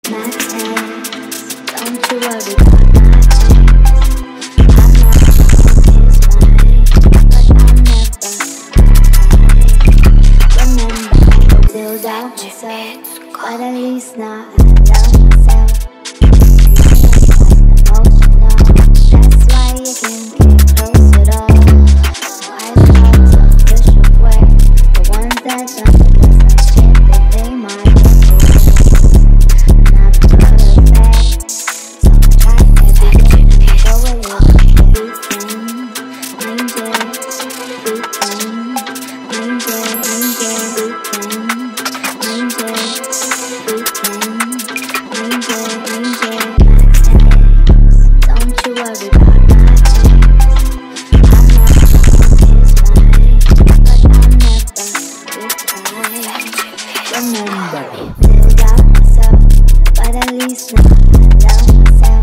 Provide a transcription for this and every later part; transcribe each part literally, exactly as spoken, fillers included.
Don't you worry about my ex. I'm not on his mind, but I'm never right. Remember, I still doubt myself, but at least now I love myself. Emotional, that's why you can't get close at all. Life's hard to push away the ones that don't, because I'm scared that they might walk away. Not perfect, so I try every day and go a little weekend. Angel, weekend, angel, angel, weekend, angel, weekend, angel, angel. My ex, don't you worry about my ex. I'm not on his mind, but I'll never reply. Remember, still doubt myself, but at least now I love myself.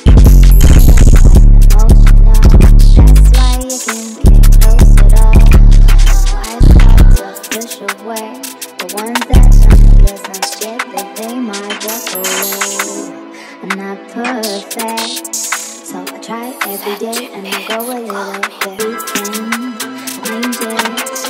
Emotional, that's why you can't get close at all. Life's hard to push away the ones that don't, because I'm scared that they might walk away. I'm not perfect, so I try every day and I go a little bit weekend. Angel,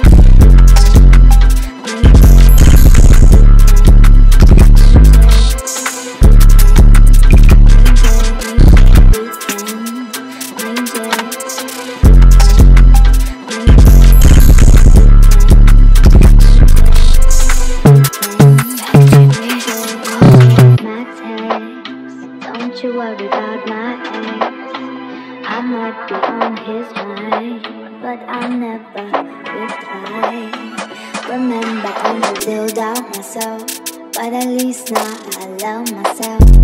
don't you worry about my ex. I might be on his mind, but I'll never reply. Remember, I still doubt myself, but at least now I love myself.